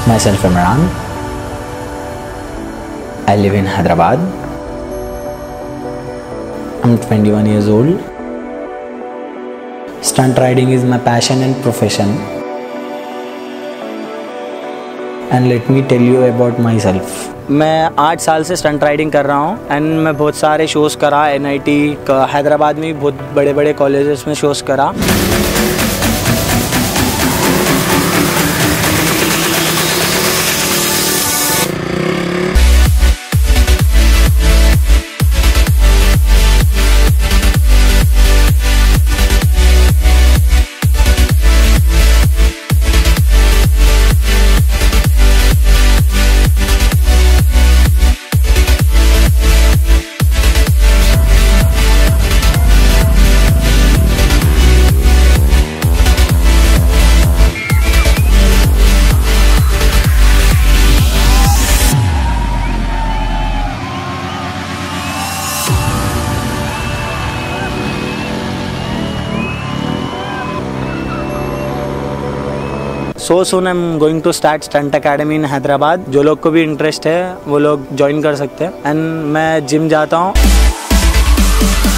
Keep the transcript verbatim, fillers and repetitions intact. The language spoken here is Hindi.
Myself Imran. I live in Hyderabad. I'm twenty-one years old. Stunt riding is my passion and profession. And let me tell you about myself. मैं आठ साल से स्टंट राइडिंग कर रहा हूँ एंड मैं बहुत सारे शोज़ करा, एन आई टी हैदराबाद में भी बहुत बड़े बड़े कॉलेजेस में शोज़ करा। So soon I am going to start stunt academy in Hyderabad. जो लोग को भी इंटरेस्ट है वो लोग ज्वाइन कर सकते हैं एंड मैं जिम जाता हूँ।